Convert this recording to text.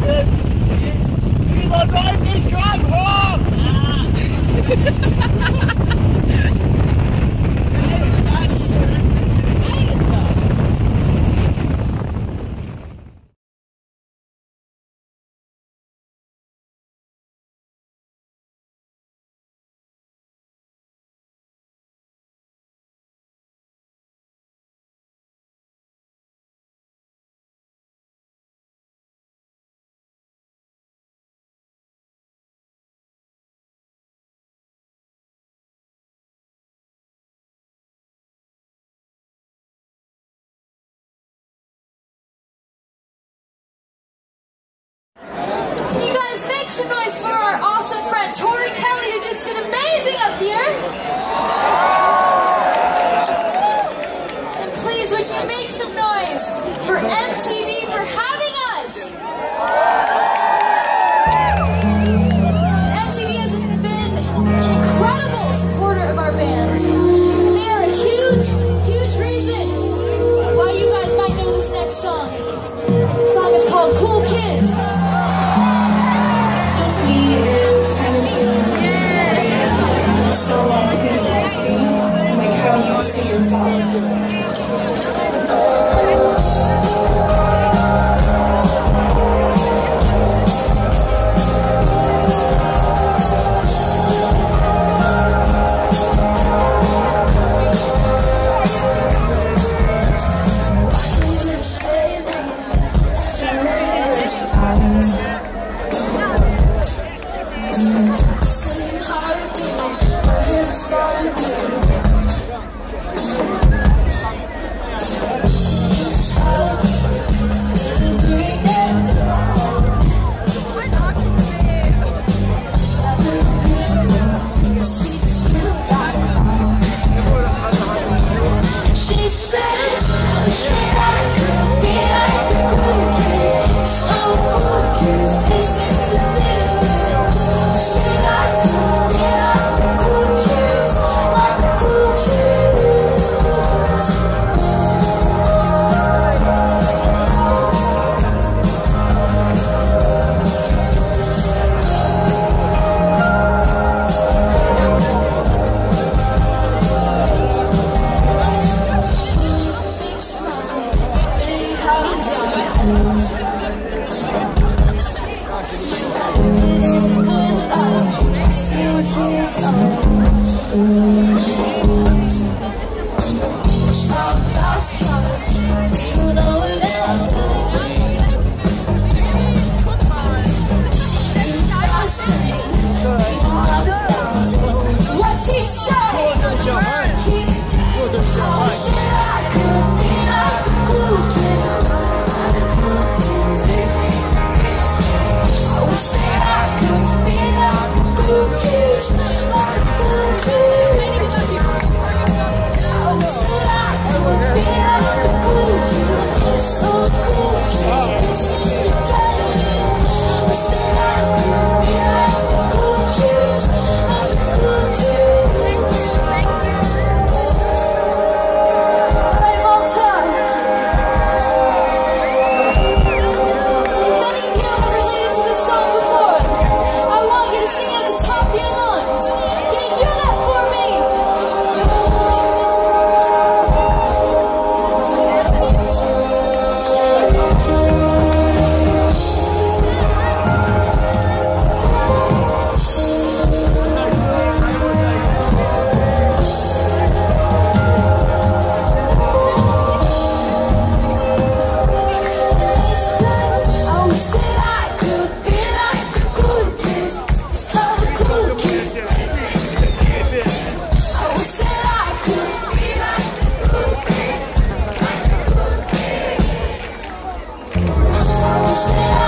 Jetzt 97 Gramm hoch! Can you guys make some noise for our awesome friend Tori Kelly, who just did amazing up here? And please, would you make some noise for MTV for having us? And MTV has been an incredible supporter of our band. And they are a huge, huge reason why you guys might know this next song. The song is called Cool Kids. So like people like you, like how do you see yourself? What's he saying? Stay